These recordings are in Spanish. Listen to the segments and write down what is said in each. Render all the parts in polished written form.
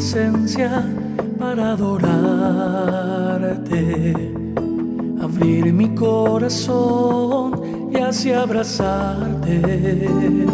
presencia para adorarte, abrir mi corazón y así abrazarte.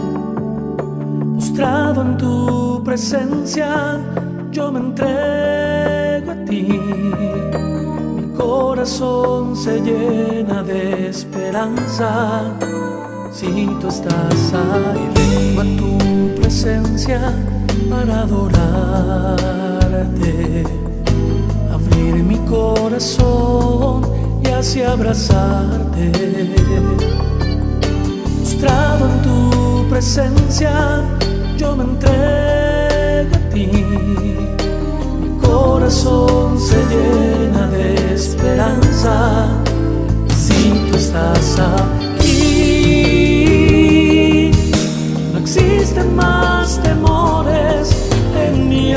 Postrado en tu presencia, yo me entrego a ti. Mi corazón se llena de esperanza. Si tú estás ahí, vengo a tu presencia para adorarte, abrir mi corazón y así abrazarte. Postrado en tu presencia, yo me entrego a ti. Mi corazón se llena de esperanza. Si tú estás aquí, no existen más temores en mi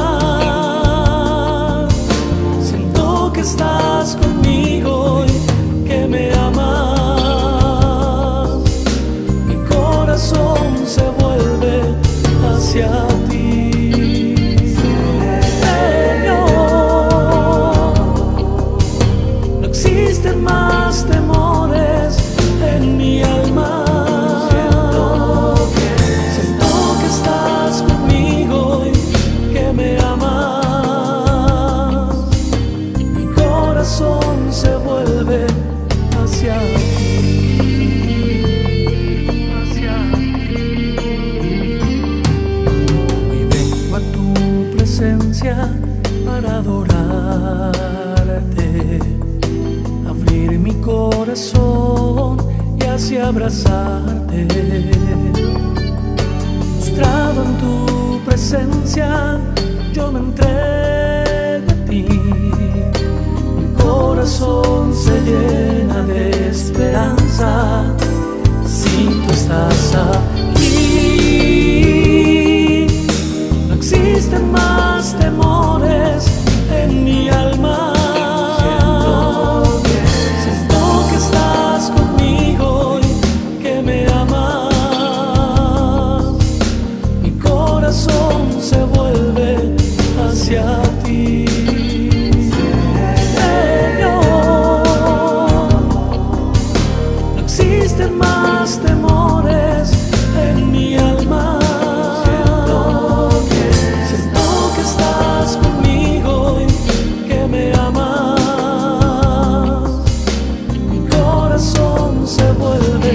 alma. Siento que estás conmigo y que me amas. Mi corazón se vuelve hacia ti. No existen más temores en mi alma. Siento que estás conmigo y que me amas. Mi corazón se vuelve hacia ti, hacia ti. Y vengo a tu presencia para adorarte, abrir mi corazón y así abrazarte. Postrado en tu presencia, yo me entrego a ti. Mi corazón se llena de esperanza. Si tú estás aquí, no existen más temores en mi alma. Siento que estás conmigo y que me amas. Mi corazón se vuelve hacia ti. No existen más temores en mi alma. Siento que estás conmigo y que me amas. Mi corazón se vuelve.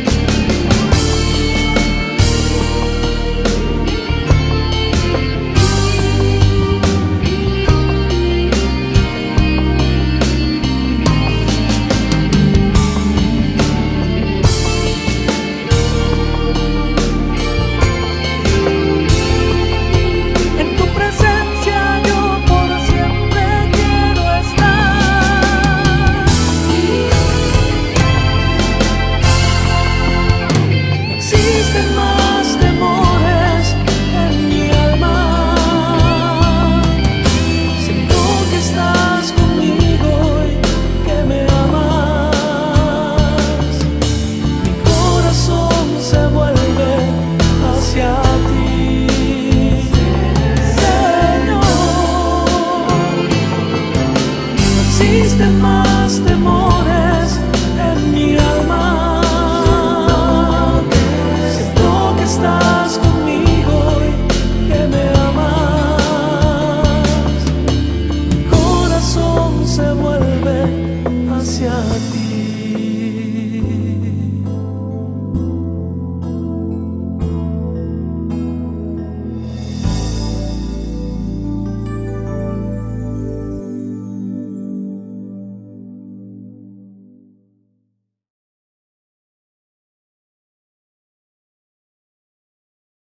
En tu presencia yo por siempre quiero estar. No existen más temores en mi alma. Siento que estás conmigo y que me amas. Mi corazón se vuelve hacia ti, Señor. No existen más temores en mi alma.